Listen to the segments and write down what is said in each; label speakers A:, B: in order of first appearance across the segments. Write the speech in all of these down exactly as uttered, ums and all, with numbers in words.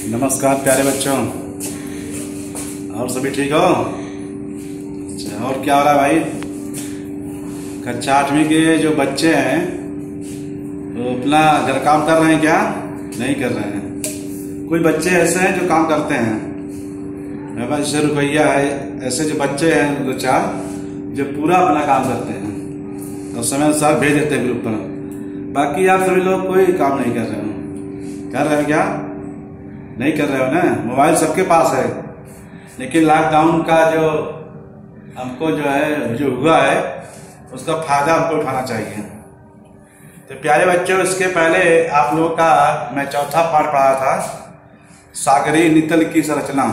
A: नमस्कार प्यारे बच्चों, और सभी ठीक हो? अच्छा, और क्या हो रहा है भाई? कक्षा आठवीं के जो बच्चे हैं वो अपना घर काम कर रहे हैं क्या? नहीं कर रहे हैं। कोई बच्चे ऐसे हैं जो काम करते हैं, जैसे रुपया है, ऐसे जो बच्चे हैं दो चार जो पूरा अपना काम करते हैं और समय अनुसार भेज देते हैं ग्रुप पर। बाकी आप सभी लोग कोई काम नहीं कर रहे हो। कर रहे हो क्या? नहीं कर रहे हो ना। मोबाइल सबके पास है, लेकिन लॉकडाउन का जो हमको जो है जो हुआ है उसका फायदा हमको उठाना चाहिए। तो प्यारे बच्चों, इसके पहले आप लोगों का मैं चौथा पाठ पढ़ा था, सागरी नितल की संरचना।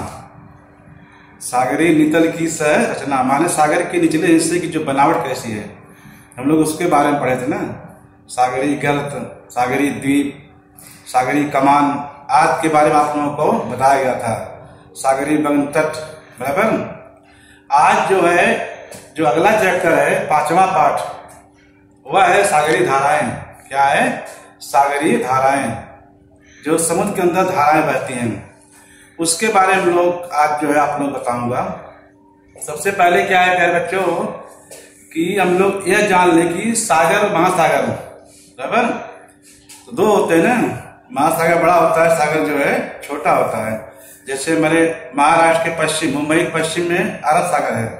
A: सागरी नितल की संरचना माने सागर के निचले हिस्से की जो बनावट कैसी है, हम लोग उसके बारे में पढ़े थे ना। सागरी गर्त, सागरी द्वीप, सागरी कमान आदि के बारे में आप लोगों को बताया गया था। सागरी बंग तट, बराबर। आज जो है जो अगला चैप्टर है, पांचवा पाठ, वह है सागरी धाराएं। क्या है? सागरी धाराएं, जो समुद्र के अंदर धाराएं बहती हैं, उसके बारे में लोग आज जो है आप लोग बताऊंगा। सबसे पहले क्या है प्यारे बच्चों कि हम लोग यह जान ले कि सागर महासागर, बराबर, तो दो होते हैं ना। महासागर बड़ा होता है, सागर जो है छोटा होता है। जैसे हमारे महाराष्ट्र के पश्चिम, मुंबई के पश्चिम में अरब सागर है,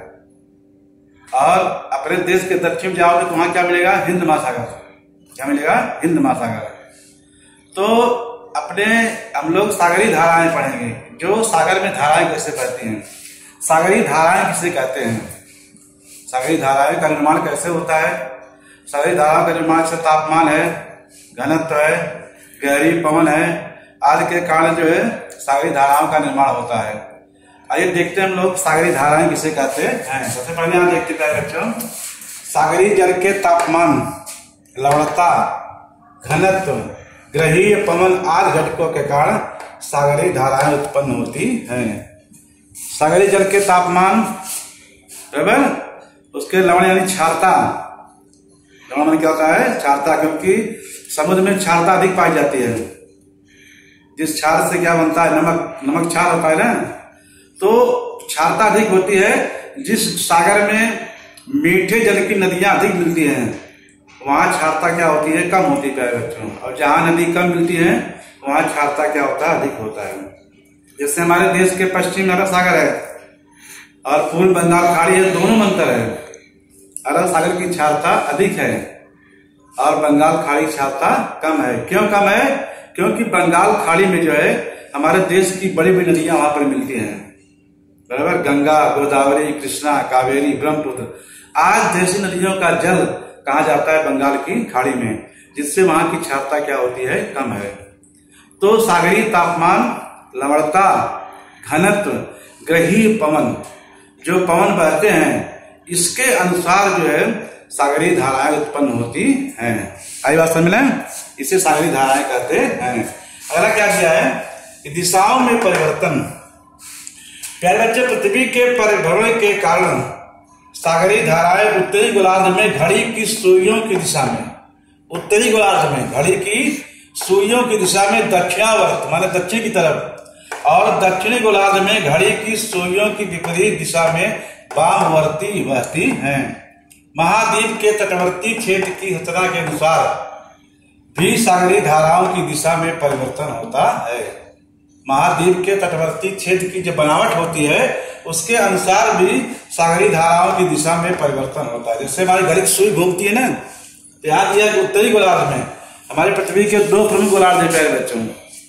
A: और अपने देश के दक्षिण जाओगे तो वहां क्या मिलेगा? हिंद महासागर। क्या मिलेगा? हिंद महासागर। तो अपने हम लोग सागरी धाराएं पढ़ेंगे, जो सागर में धाराएं कैसे बहती हैं, सागरी धाराएं किसे कहते हैं, सागरी धाराएं का निर्माण कैसे होता है। सागरी धाराओं का निर्माण से तापमान है, घनत्व है, गहरी पवन है आदि के कारण जो है सागरी धाराओं का निर्माण होता है। आइए देखते हैं हम लोग सागरी धाराएं किसे कहते हैं। सबसे पहले यहाँ देखते हैं बच्चों, सागरी जल के तापमान, लवणता, घनत्व, ग्रहीय पवन आदि घटकों के कारण सागरी धाराएं उत्पन्न होती हैं। सागरी जल के तापमान, बराबर, उसके लवण यानी क्षारता। लवण में क्या होता है? क्षारता, क्योंकि समुद्र में क्षारता अधिक पाई जाती है। जिस क्षार से क्या बनता है? नमक। नमक क्षार होता है ना। तो क्षारता अधिक होती है। जिस सागर में मीठे जल की नदियां अधिक मिलती हैं, वहां क्षारता क्या होती है? कम होती है बच्चों। और जहां नदी कम मिलती है वहां क्षारता क्या होता है? अधिक होता है। जैसे हमारे देश के पश्चिम अरब सागर है और पूर्व बंगाल खाड़ी है, दोनों में अंतर है। अरब सागर की क्षारता अधिक है और बंगाल खाड़ी क्षारता कम है। क्यों कम है? क्योंकि बंगाल खाड़ी में जो है हमारे देश की बड़ी बड़ी नदियां वहां पर मिलती हैं, बराबर। गंगा, गोदावरी, कृष्णा, कावेरी, ब्रह्मपुत्र आज देशी नदियों का जल कहा जाता है बंगाल की खाड़ी में, जिससे वहां की क्षारता क्या होती है? कम है। तो सागरी तापमान, लवणता, घनत्व, ग्रहीय पवन, जो पवन बहते हैं, इसके अनुसार जो है सागरी धाराएं उत्पन्न होती हैं। आई बात समझ लें? इसे सागरी धाराएं कहते हैं। अगला क्या किया है कि दिशाओं में परिवर्तन। प्यारे बच्चे, पृथ्वी के परिभ्रमण के कारण सागरी धाराएं उत्तरी गोलार्ध में घड़ी की सुइयों की दिशा में, उत्तरी गोलार्ध में घड़ी की सुइयों की दिशा में दक्षिणावर्त माने दक्षिण की तरफ, और दक्षिणी गोलार्ध में घड़ी की सुइयों की विपरीत दिशा में वामवर्ती बहती हैं। महाद्वीप के तटवर्ती क्षेत्र की रचना के अनुसार भी सागरी धाराओं की दिशा में परिवर्तन होता है। महाद्वीप के तटवर्ती क्षेत्र की जो बनावट होती है उसके अनुसार भी सागरी धाराओं की दिशा में परिवर्तन होता है। जैसे हमारी घड़ी की सुई घूमती है ना, तो याद दिया कि उत्तरी गोलार्ध में हमारी पृथ्वी के दो प्रमुख गोलार्ध है प्यारे बच्चों।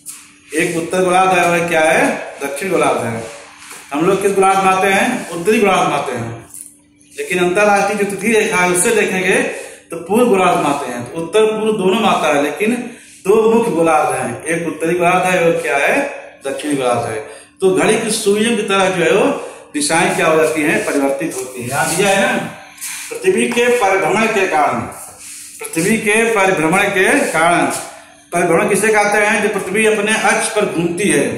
A: एक उत्तर गोलार्ध है, वह क्या है? दक्षिण गोलार्ध है। हम लोग किस गोलार्ध में आते हैं? उत्तरी गोलार्ध में आते हैं। लेकिन अंतरराष्ट्रीय जो तिथि रेखा है उससे देखेंगे तो पूर्व गोलार्ध में आते हैं। तो उत्तर पूर्व दोनों में आता है, लेकिन दो मुख्य गोलार्ध हैं, एक उत्तरी गोलार्ध है और क्या है? दक्षिणी गोलार्ध है। तो घड़ी की सुइयों की तरह जो है वो दिशाएं क्या हो जाती हैं? परिवर्तित होती है। यहाँ दिया है ना, पृथ्वी के परिभ्रमण के कारण, पृथ्वी के परिभ्रमण के कारण, परिभ्रमण किसे कहते हैं? जो पृथ्वी अपने अक्ष पर घूमती है।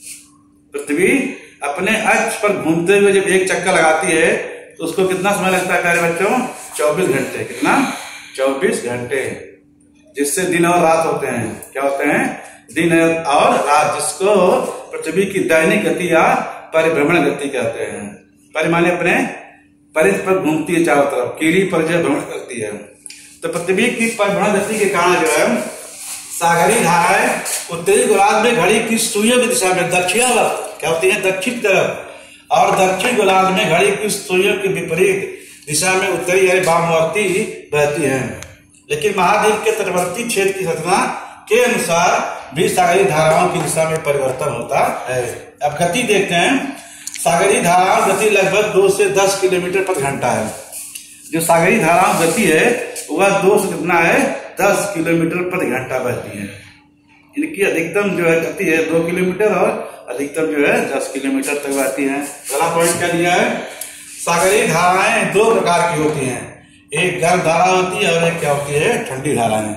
A: पृथ्वी अपने अक्ष पर घूमते हुए जब एक चक्कर लगाती है तो उसको कितना समय लगता है प्यारे बच्चों? चौबीस घंटे। कितना? चौबीस घंटे, जिससे दिन और रात होते हैं। क्या होते हैं? दिन और रात, जिसको पृथ्वी की दैनिक गति या परिभ्रमण गति कहते हैं। परि माने अपने परिध पर घूमती है चारों तरफ, कीड़ी पर जो भ्रमण करती है। तो पृथ्वी की परिभ्रमण गति के कारण जो है सागरीय धाराएं उत्तरी गोलार्ध में घड़ी की सुइयों की दिशा में दक्षिणावर्त क्या होती है, दक्षिण तरफ, और दक्षिण गोलार्ध में घड़ी की सुइयों के विपरीत दिशा में उत्तरी यानी वामवर्ती बहती है। लेकिन महाद्वीप के तटवर्ती क्षेत्र की रचना के अनुसार भी सागरीय धाराओं की दिशा में परिवर्तन होता है। अब गति देखते हैं। सागरीय धाराओं गति लगभग दो से दस किलोमीटर प्रति घंटा है। जो सागरीय धाराओं गति है वह दो से कितना है, दस किलोमीटर प्रति घंटा बहती है। इनकी अधिकतम जो है गति है दो किलोमीटर और अधिकतम जो है दस किलोमीटर तक बहती है। पहला पॉइंट क्या दिया है, सागरीय धाराएं दो प्रकार की होती हैं, एक गर्म धारा होती है और एक क्या होती है, ठंडी धाराएं।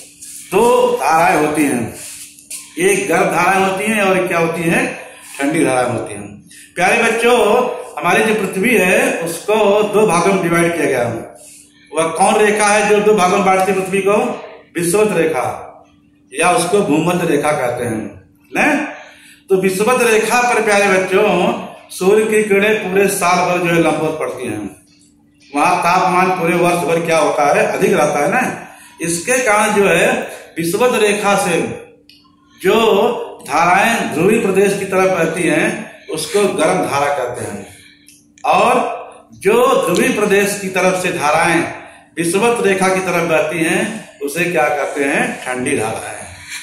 A: दो धाराएं होती हैं, एक गर्म धाराएं होती हैं और एक क्या होती है, ठंडी धाराएं होती हैं। प्यारे बच्चों, हमारी जो पृथ्वी है उसको दो भागों में डिवाइड किया गया है। वह कौन रेखा है जो दो भागों में बांटती है पृथ्वी को, विषुवत रेखा या उसको भूमध्य रेखा कहते हैं ना। तो विषुवत रेखा पर प्यारे बच्चों सूर्य की किरणें पूरे साल भर जो है लंबवत पड़ती हैं। वहां तापमान पूरे वर्ष भर क्या होता है, अधिक रहता है ना। इसके कारण जो है विषुवत रेखा से जो धाराएं ध्रुवीय प्रदेश की तरफ बहती हैं उसको गर्म धारा कहते हैं, और जो ध्रुवीय प्रदेश की तरफ से धाराएं विषुवत रेखा की तरफ बहती हैं उसे क्या कहते हैं, ठंडी धाराएं।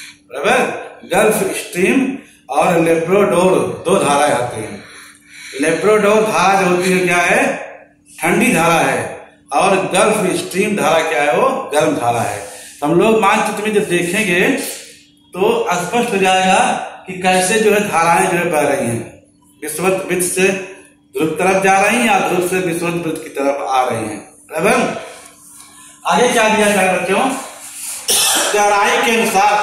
A: बराबर। गल्फ स्ट्रीम और लेब्राडोर दो धाराएं आती हैं। लेब्राडोर धारा जो होती है क्या है, ठंडी धारा है, और गल्फ स्ट्रीम धारा क्या है, वो गर्म धारा है। तो हम लोग मानचित्र में जब देखेंगे तो स्पष्ट हो जाएगा कि कैसे जो है धाराएं जो है बह रही हैं, विषुवत वृत्त से ध्रुव तरफ जा रही हैं या ध्रुव से विषुवत वृत्त की तरफ आ रही हैं। बराबर। आगे क्या दिया जाए बच्चों, गहराई के अनुसार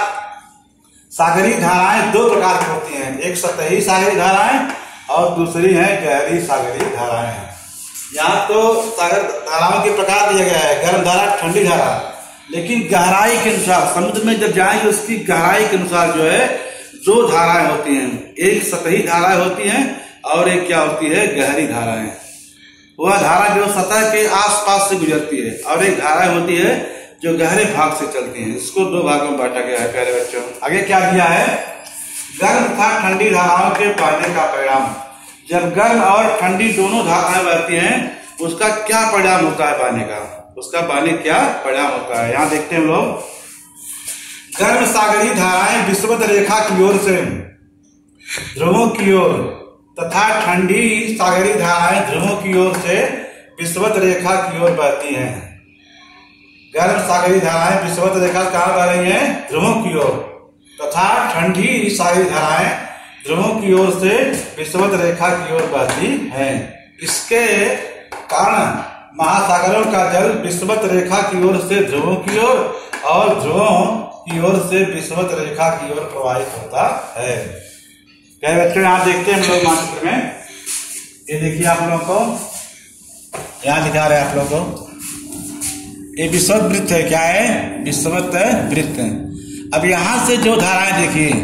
A: सागरीय धाराएं दो प्रकार की होती हैं, एक सतही सागरीय धाराएं और दूसरी है गहरी सागरीय धाराएं। यहाँ तो सागर धाराओं के प्रकार दिया गया है, गर्म धारा, ठंडी धारा, लेकिन गहराई के अनुसार समुद्र में जब जाएंगे उसकी गहराई के अनुसार जो है दो धाराएं होती हैं, एक सतही धाराएं होती हैं और एक क्या होती है, गहरी धाराएं। वह धारा जो सतह के आसपास से गुजरती है, और एक धारा होती है जो गहरे भाग से चलती है। इसको दो भागों में बांटा गया है प्यारे बच्चों। आगे क्या दिया है, गर्म तथा ठंडी धाराओं के बहने का परिणाम। जब गर्म और ठंडी दोनों धाराएं बहती हैं उसका क्या परिणाम होता है बहने का, उसका बहने क्या परिणाम होता है, यहाँ देखते हैं हम लोग। गर्म सागरीय धाराएं विषुवत रेखा की ओर से ध्रुवों की ओर तथा ठंडी सागरीय धाराएं ध्रुवों की ओर से विषुवत रेखा की ओर बहती हैं। गर्म सागरीय धाराएं विषुवत रेखा कहाँ बह रही हैं, ध्रुवों की ओर, तथा ठंडी सागरीय धाराएं ध्रुवों की ओर से विषुवत रेखा की ओर बहती हैं। इसके कारण महासागरों का जल विषुवत रेखा की ओर से ध्रुवों की ओर और ध्रुवों की ओर से विषुवत रेखा की ओर प्रवाहित होता है। क्या बच्चों यहाँ देखते हैं हम लोग मानचित्र में, ये देखिए आप लोगों को यहाँ दिखा रहे हैं आप लोगों को, ये विषुवत वृत्त है। क्या है, विषुवत वृत्त। अब यहाँ से जो धाराएं देखिए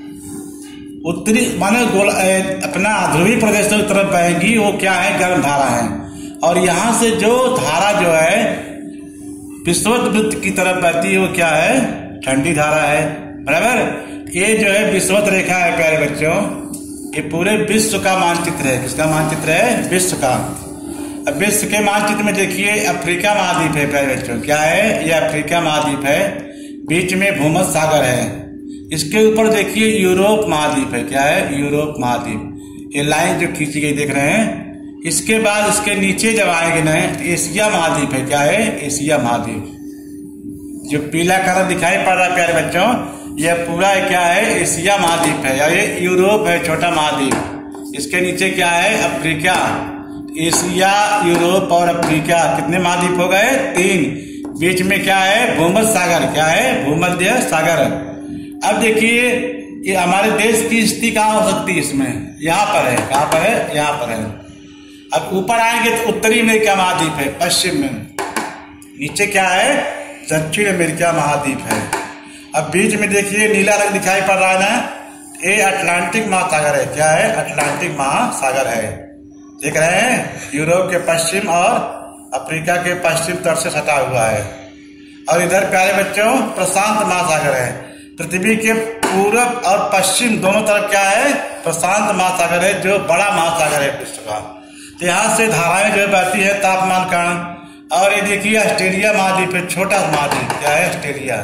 A: उत्तरी माने गोल अपना ध्रुवीय प्रदेश की तरफ बहेगी वो क्या है, गर्म धारा है, और यहाँ से जो धारा जो है विषुवत वृत्त की तरफ बहती है वो क्या है, ठंडी धारा है। बराबर। ये जो है विषुवत रेखा है प्यारे बच्चों, ये पूरे विश्व का मानचित्र है। किसका मानचित्र है, विश्व का। अब विश्व के मानचित्र में देखिए अफ्रीका महाद्वीप है प्यारे बच्चों। क्या है, ये अफ्रीका महाद्वीप है, बीच में भूमध्य सागर है। इसके ऊपर देखिए यूरोप महाद्वीप है। क्या है, यूरोप महाद्वीप। ये लाइन जो खींची गई देख रहे हैं। इसके बाद इसके नीचे जब आएंगे ना एशिया महाद्वीप है। क्या है, एशिया महाद्वीप। जो पीला कलर दिखाई पड़ रहा है प्यारे बच्चों, यह पूरा क्या है, एशिया महाद्वीप है, या ये यूरोप है, छोटा महाद्वीप। इसके नीचे क्या है, अफ्रीका। एशिया, यूरोप और अफ्रीका कितने महाद्वीप हो गए, तीन। बीच में क्या है, भूमध्य सागर। क्या है, भूमध्य सागर। अब देखिए ये हमारे देश की स्थिति कहाँ हो सकती है, इसमें यहाँ पर है। कहाँ पर है, यहाँ पर है। अब ऊपर आएंगे तो उत्तरी अमेरिका महाद्वीप है, पश्चिम में। नीचे क्या है, दक्षिण अमेरिका महाद्वीप है। अब बीच में देखिए नीला रंग दिखाई पड़ रहा है ना, ये अटलांटिक महासागर है। क्या है? अटलांटिक महासागर है। देख रहे हैं, यूरोप के पश्चिम और अफ्रीका के पश्चिम तट से सटा हुआ है। और इधर प्यारे बच्चों प्रशांत महासागर है। पृथ्वी के पूरब और पश्चिम दोनों तरफ क्या है? प्रशांत महासागर है, जो बड़ा महासागर है विश्व का। तो यहाँ से धाराएं जो बहती है तापमान कारण। और ये देखिए ऑस्ट्रेलिया महाद्वीप है, छोटा महाद्वीप। क्या है? ऑस्ट्रेलिया।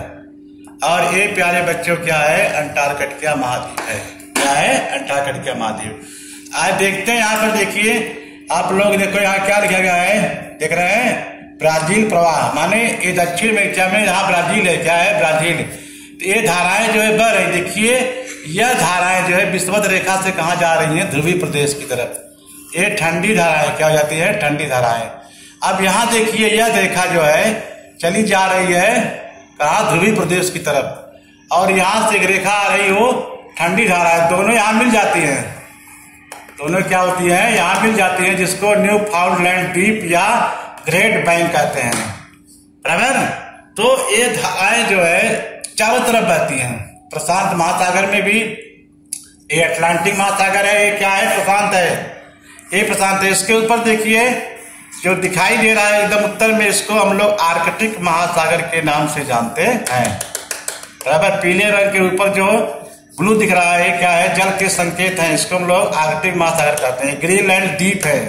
A: और ये प्यारे बच्चों क्या है? अंटार्कटिका महाद्वीप है। क्या है? अंटार्कटिका महाद्वीप। आज देखते हैं यहाँ पर, देखिए आप लोग देखो यहाँ क्या लिखा गया है, देख रहे हैं? ब्राजील प्रवाह, माने ये दक्षिण अमेरिका में यहाँ ब्राजील है। क्या है? ब्राजील। तो ये धाराएं जो है बह रही, देखिए यह धाराएं जो है विषुवत रेखा से कहाँ जा रही हैं? ध्रुवीय प्रदेश की तरफ। ये ठंडी धाराएं क्या हो जाती है? ठंडी धाराएं। अब यहाँ देखिए यह रेखा जो है चली जा रही है कहा? ध्रुवीय प्रदेश की तरफ। और यहाँ से एक रेखा आ रही हो ठंडी धारा है। दोनों यहाँ मिल जाती हैं। दोनों क्या होती है? यहाँ मिल जाती है, जिसको न्यू फाउंडलैंड द्वीप या ग्रेट बैंक कहते हैं। बराबर। तो ये धाराएं जो है चारों तरफ बहती हैं। प्रशांत महासागर में भी, ये अटलांटिक महासागर है, ये क्या है? प्रशांत है। ये प्रशांत है। इसके ऊपर देखिए जो दिखाई दे रहा है एकदम उत्तर में, इसको हम लोग आर्कटिक महासागर के नाम से जानते हैं। बराबर। पीले रंग के ऊपर जो ब्लू दिख रहा है क्या है? जल के संकेत हैं। इसको हम लोग आर्कटिक महासागर कहते हैं। ग्रीनलैंड द्वीप है।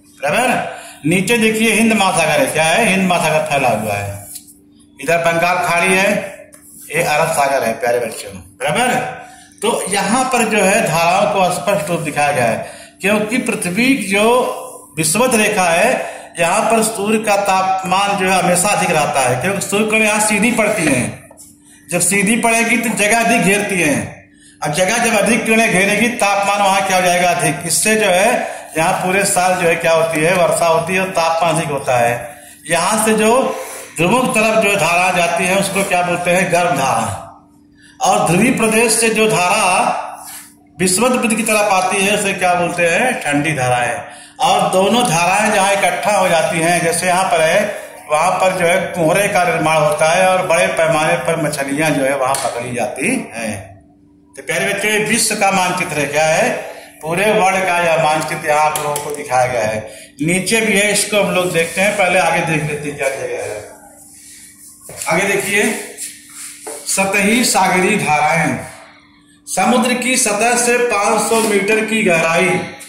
A: बराबर। नीचे देखिए हिंद महासागर है। क्या है? हिंद महासागर फैला हुआ है। इधर बंगाल खाड़ी है, ये अरब सागर है प्यारे बच्चों। बराबर। तो यहाँ पर जो है धाराओं को स्पष्ट रूप दिखाया गया है, क्योंकि पृथ्वी जो विषुवत रेखा है यहाँ पर सूर्य का तापमान जो है हमेशा अधिक रहता है, क्योंकि सूर्य किरण यहाँ सीधी पड़ती है। जब सीधी पड़ेगी तो जगह अधिक घेरती है। अब जगह जब अधिक किरणें घेरेगी, तापमान वहां क्या हो जाएगा? अधिक। इससे जो है यहाँ पूरे साल जो है क्या होती है? वर्षा होती है और तापमान अधिक होता है। यहाँ से जो ध्रुवों की तरफ जो धारा जाती है उसको क्या बोलते हैं? गर्म धारा। और ध्रुवीय प्रदेश से जो धारा विषुवत वृत्त की तरफ आती है उसे क्या बोलते हैं? ठंडी धाराएं। और दोनों धाराएं जहाँ इकट्ठा हो जाती हैं, जैसे यहाँ पर है, वहां पर जो है कोहरे का निर्माण होता है और बड़े पैमाने पर मछलियां जो है वहां पकड़ी जाती हैं। तो प्यारे बच्चे विश्व का मानचित्र है। क्या है? पूरे वर्ल्ड का यह मानचित्र यहाँ आप लोगों को दिखाया गया है। नीचे भी है, इसको हम लोग देखते हैं। पहले आगे देख लेते हैं क्या दिया गया है। आगे देखिए, सतही सागरी धाराएं। समुद्र की सतह से पाँच सौ मीटर की गहराई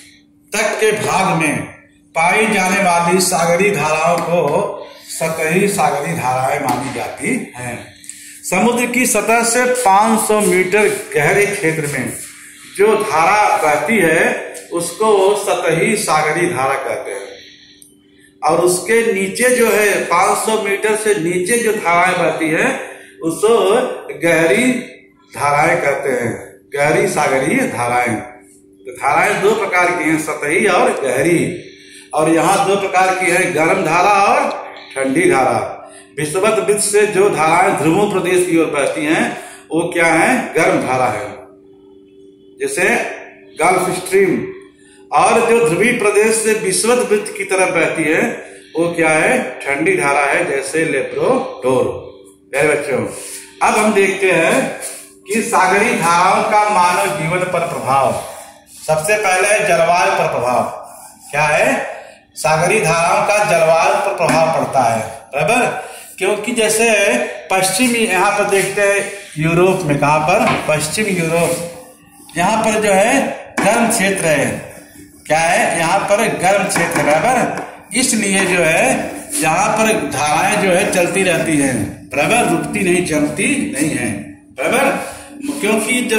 A: तक के भाग में पाई जाने वाली सागरी धाराओं को सतही सागरी धाराएं मानी जाती हैं। समुद्र की सतह से पाँच सौ मीटर गहरे क्षेत्र में जो धारा बहती है उसको सतही सागरी धारा कहते हैं। और उसके नीचे जो है पाँच सौ मीटर से नीचे जो धाराएं बहती है उसको गहरी धाराएं कहते हैं। गहरी सागरीय धाराएं। तो धाराएं दो प्रकार की हैं, सतही और गहरी। और यहाँ दो प्रकार की है, गर्म धारा और ठंडी धारा। विषुवत वृत्त से जो धाराएं ध्रुव प्रदेश की ओर बहती हैं वो क्या है? गर्म धारा है, जैसे गल्फ स्ट्रीम। और जो ध्रुवीय प्रदेश से विषुवत वृत्त की तरफ बहती है वो क्या है? ठंडी धारा है, जैसे लेब्राडोर। प्यारे बच्चों, अब हम देखते हैं कि सागरी धाराओं का मानव जीवन पर प्रभाव। सबसे पहले जलवायु पर प्रभाव। क्या है? सागरी धाराओं का जलवायु पर प्रभाव पड़ता है। बराबर। क्योंकि जैसे पश्चिमी, यहाँ पर देखते हैं यूरोप में, कहाँ पर? पश्चिम यूरोप। यहाँ पर जो है गर्म क्षेत्र है। क्या है? यहाँ पर गर्म क्षेत्र। बराबर। इसलिए जो है यहाँ पर धाराएं जो है चलती रहती हैं। बराबर। रुकती नहीं, जमती नहीं है। बराबर। क्योंकि जब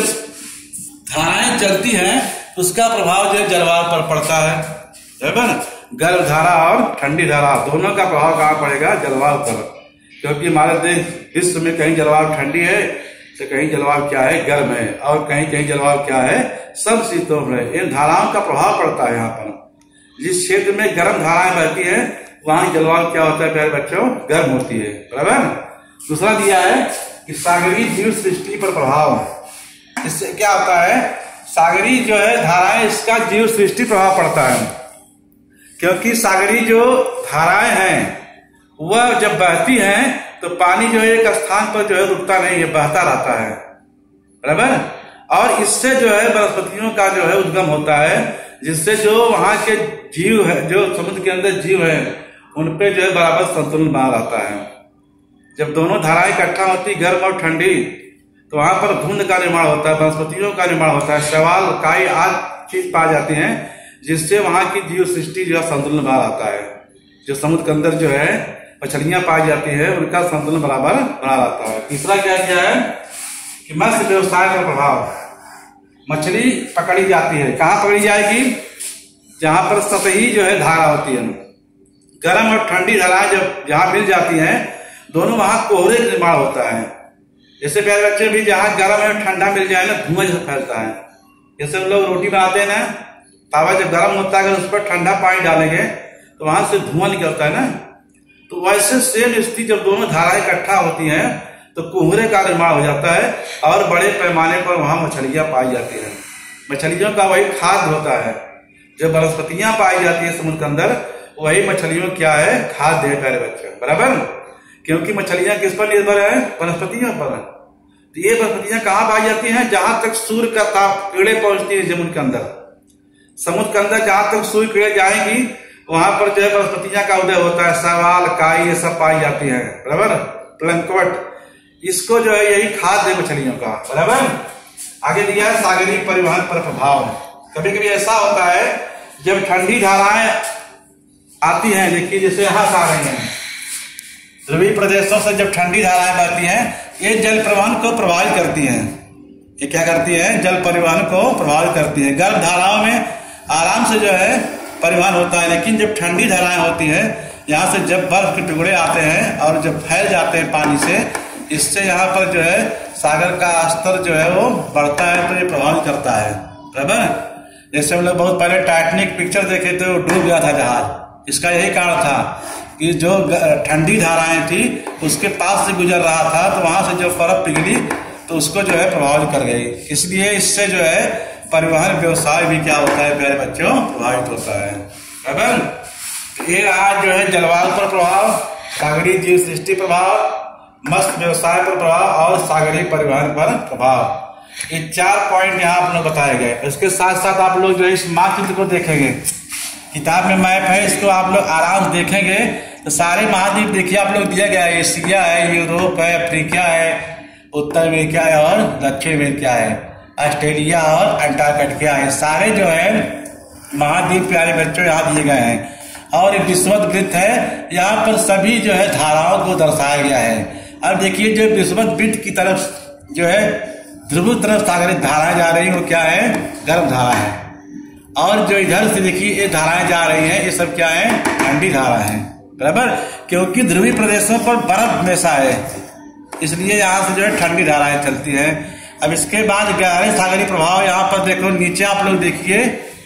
A: धाराएं चलती हैं उसका प्रभाव जो है जलवायु पर पड़ता है। बराबर। गर्म धारा और ठंडी धारा दोनों का प्रभाव कहाँ पड़ेगा? जलवायु पर। क्योंकि हमारे देश विश्व में कहीं जलवायु ठंडी है तो कहीं जलवायु क्या है? गर्म है। और कहीं कहीं जलवायु क्या है? समशीतोष्ण है। इन धाराओं का प्रभाव पड़ता है। यहाँ पर जिस क्षेत्र में गर्म धाराएं बहती है वहां जलवायु क्या होता है प्यारे बच्चों? गर्म होती है। बराबर। दूसरा दिया है कि सागरी जीव सृष्टि पर प्रभाव। इससे क्या होता है? सागरी जो है धाराएं, इसका जीव सृष्टि प्रभाव पड़ता है। क्योंकि सागरी जो धाराएं हैं वह जब बहती हैं तो पानी जो है एक स्थान पर जो है रुकता नहीं है, बहता रहता है। बराबर। और इससे जो है वनस्पतियों का जो है उद्गम होता है, जिससे जो वहां के जीव है, जो समुद्र के अंदर जीव है, उनपे जो है बराबर संतुलन बना रहता है। जब दोनों धाराएं इकट्ठा होती, गर्म और ठंडी, तो वहां पर धुंध का निर्माण होता है, वनस्पतियों का निर्माण होता है, शैवाल, काई आदि चीज पाई जाती हैं, जिससे वहां की जीव सृष्टि जो है संतुलन बना रहता है। जो समुद्र के अंदर जो है मछलियां पाई जाती है, उनका संतुलन बराबर बना रहता है। तीसरा क्या किया है कि मत्स्य व्यवसाय का प्रभाव, मछली पकड़ी जाती है, कहाँ पकड़ी जाएगी? जहां पर सतही जो है धारा होती है, गर्म और ठंडी धाराएं जब जहां मिल जाती हैं, दोनों वहां कोहरे का निर्माण होता है। जैसे प्यारे बच्चे भी जहां गर्म और ठंडा मिल जाए ना, धुआं जैसे फैलता है। जैसे हम लोग रोटी बनाते हैं ना, तावा जब गर्म होता है, अगर उस पर ठंडा पानी डालेंगे तो वहां से धुआं निकलता है ना, तो वैसे सेम स्थिति जब दोनों धाराएं इकट्ठा होती हैं तो कोहरे का निर्माण हो जाता है और बड़े पैमाने पर वहां मछलियां पाई जाती हैं। मछलियों का वही खाद्य होता है। जब वनस्पतियां पाई जाती है समुद्र के अंदर, वही मछलियों क्या है? खाद्य है प्यारे बच्चे, बराबर। क्योंकि मछलियां किस पर निर्भर है? वनस्पतियों पर। तो ये वनस्पतियां कहाँ पाई जाती हैं? जहां तक सूर्य का ताप किरणें पहुंचती है समुद्र के अंदर। समुद्र के अंदर जहां तक सूर्य किरणें जाएंगी, वहां पर जो है वनस्पतियां का उदय होता है, शैवाल, काई, ये सब पाई जाती है, बराबर। प्लंकवट, इसको जो है यही खाद्य है मछलियों का, बराबर। आगे दिया है सागरीय परिवहन पर प्रभाव। कभी कभी ऐसा होता है जब ठंडी धाराएं आती हैं, देखिए जैसे यहाँ से आ रही हैं, ध्रुवीय प्रदेशों से जब ठंडी धाराएं बहती हैं, ये जल परिवहन को प्रभावित करती हैं। ये क्या करती है? जल परिवहन को प्रभावित करती है। गर्म धाराओं में आराम से जो है परिवहन होता है, लेकिन जब ठंडी धाराएं होती है, यहाँ से जब बर्फ के टुकड़े आते हैं और जब फैल जाते हैं पानी से, इससे यहाँ पर जो है सागर का स्तर जो है वो बढ़ता है, तो ये प्रभावित करता है, बराबर। जैसे हम लोग बहुत पहले टाइटैनिक पिक्चर देखे थे, वो डूब गया था जहाज। इसका यही कारण था कि जो ठंडी धाराएं थी उसके पास से गुजर रहा था, तो वहां से जो बर्फ पिघली तो उसको जो है प्रभावित कर गई। इसलिए इससे जो है परिवहन व्यवसाय भी क्या होता है प्यारे बच्चों? प्रभावित होता है, बराबर। ये आज जो है जलवायु पर प्रभाव, सागरीय जीव सृष्टि प्रभाव, मत्स्य व्यवसाय पर प्रभाव और सागरीय परिवहन पर प्रभाव। ये चार पॉइंट यहाँ आप लोग बताए गए। इसके साथ साथ आप लोग जो है इस महाद्वीप को देखेंगे, किताब में मैप है, इसको आप लोग आराम से देखेंगे तो सारे महाद्वीप देखिए आप लोग दिया गया है। एशिया है, यूरोप है, अफ्रीका है, उत्तर अमेरिका है और दक्षिण अमेरिका है, ऑस्ट्रेलिया और अंटार्कटिका है। सारे जो है महाद्वीप प्यारे बच्चों यहाँ दिए गए हैं। और एक विषुवत वृत्त है, यहाँ पर सभी जो है धाराओं को दर्शाया गया है। अब देखिए जो विषुवत वृत्त की तरफ जो है ध्रुव तरफ सागरिक धाराएं जा रही है, वो क्या है? गर्म धारा है। और जो इधर से देखिए ये धाराएं जा रही हैं, ये सब क्या है? ठंडी धारा है, बराबर। क्योंकि ध्रुवीय प्रदेशों पर बर्फ हमेशा है, इसलिए यहाँ से जो है ठंडी धाराएं चलती हैं। अब इसके बाद गहरे सागरीय प्रभाव, यहाँ पर देखो नीचे आप लोग देखिए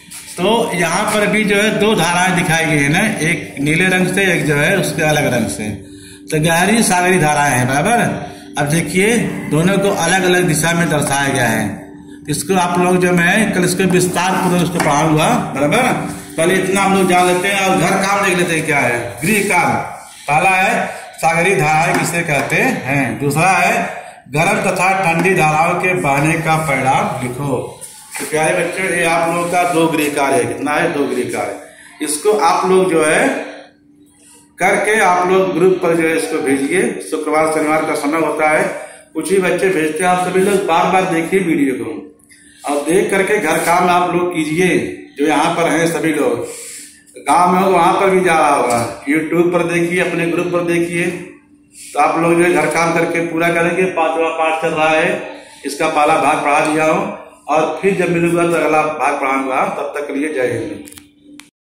A: तो यहाँ पर भी जो है दो धाराएं दिखाई गई है ना, एक नीले रंग से, एक जो है उसके अलग रंग से। तो गहरी सागरीय धाराएं हैं, बराबर। अब देखिए दोनों को अलग अलग दिशा में दर्शाया गया है। इसको आप लोग जो मैं कल इसको विस्तार पूर्वक उसको पढ़ाऊंगा, बराबर। पहले इतना हम लोग जान लेते हैं और घर काम देख लेते हैं क्या है। गृह काम पहला है सागरीय धाराएं किसे कहते हैं, दूसरा है गर्म तथा ठंडी धाराओं के बहने का परिणाम लिखो। तो प्यारे बच्चों ये आप लोगों का दो गृह कार्य है, कितना है? दो गृह कार्य। इसको आप लोग जो है करके आप लोग ग्रुप पर जो है इसको भेजिए। शुक्रवार शनिवार का समय होता है, कुछ ही बच्चे भेजते हैं। आप सभी लोग बार बार देखिए वीडियो को और देख करके घर काम आप लोग कीजिए। जो यहाँ पर हैं सभी लोग, गांव में हो वहां पर भी जा रहा होगा, यूट्यूब पर देखिए, अपने ग्रुप पर देखिए। तो आप लोग जो है घर काम करके पूरा करेंगे। पांचवा पाठ चल रहा है, इसका पहला भाग पढ़ा दिया हो और फिर जब मिलूंगा तो अगला भाग पढ़ाऊंगा। तब तक के लिए जय हिंद।